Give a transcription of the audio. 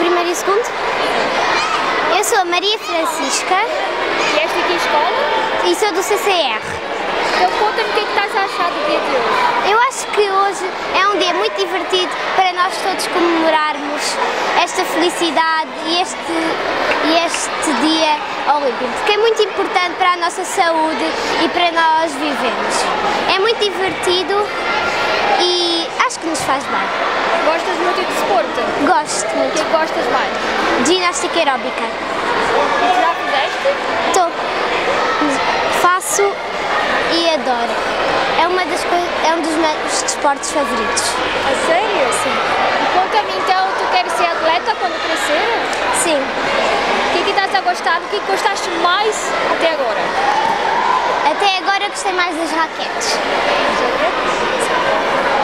primeiro e o segundo? Eu sou a Maria Francisca. E esta aqui é a escola? E sou do CCR. Então conta-me o que é que estás a achar do dia de hoje. Eu acho que hoje é um dia muito divertido para nós todos comemorarmos esta felicidade e este dia olímpico, porque é muito importante para a nossa saúde e para nós vivermos. É muito divertido e acho que nos faz bem. Gostas muito de desporto? Gosto O muito. que é que gostas mais? De ginástica aeróbica. E já fizeste? Estou. Faço e adoro. É um dos meus desportos favoritos. A sério? Sim. E conta-me então, tu queres ser atleta quando crescer? Sim. O que estás a gostar? O que gostaste mais até agora? Até agora gostei mais das raquetes.